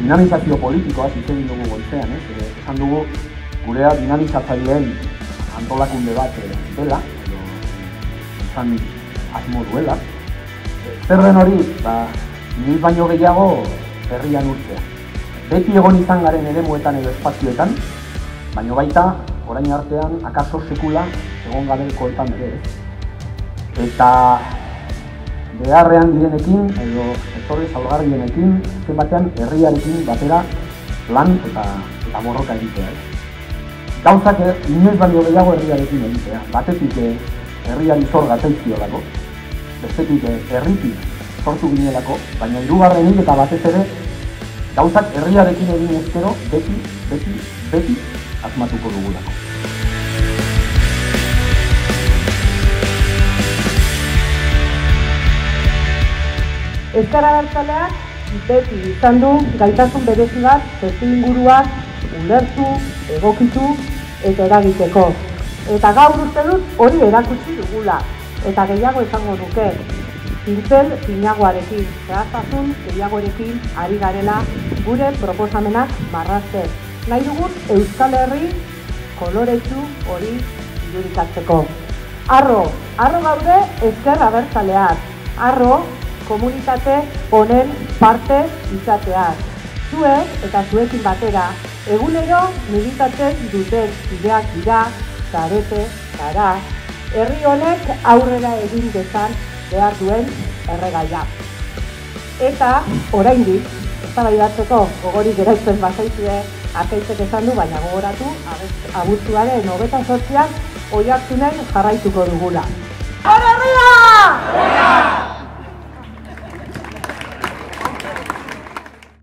dinamizazio politikoa hitz egin dugu goizean, esan dugu gurea dinamizatzaileen antolakunde bat dela, edo izan asmo duela. Zer den hori, inoiz baino gehiago herrian urtzea. Beti egon izan garen eremuetan edo espazioetan, baino baita, orain artean, akaso sekula egon gabekoetan ere. Eta beharrean direnekin, edo sektore zaurgarrienekin, azken batean herriarekin batera lan eta borroka egitea. Gauzak inoiz baino gehiago herriarekin egitea. Batetik herriari zor gatzaizkiolako, bestetik herritik sortu ginelako, baina hirugarrenik eta batez ere gauzak herriarekin egin ezkero beti asmatuko dugulako. Ezker Abertzaleak beti izan du gaitasun berezi bat testuinguruak ulertu, egokitu eta eragiteko. Eta gaur uste dut hori erakutsi dugula. Eta gehiago esango nuke, zintzel finagoarekin, zehaztasun gehiagorekin ari garela gure proposamenak marrazten. Nahi dugun Euskal Herri koloretsu hori irudikatzeko. Arro gaude Ezker Abertzaleak. Arro komunitate honen parte izateak. Zuek eta zuekin batera, egunero militatzen duten ideak dira, zarete, gara, herri honek aurrera egin dezan behar duen erregaia. Eta, oraindik, eztabaidatzeko gogorik geraitzen bazaizue, Arkaitzek esan du, baina gogoratu, abuztuaren 28an Oiartzunen jarraituko dugula. Hor herria!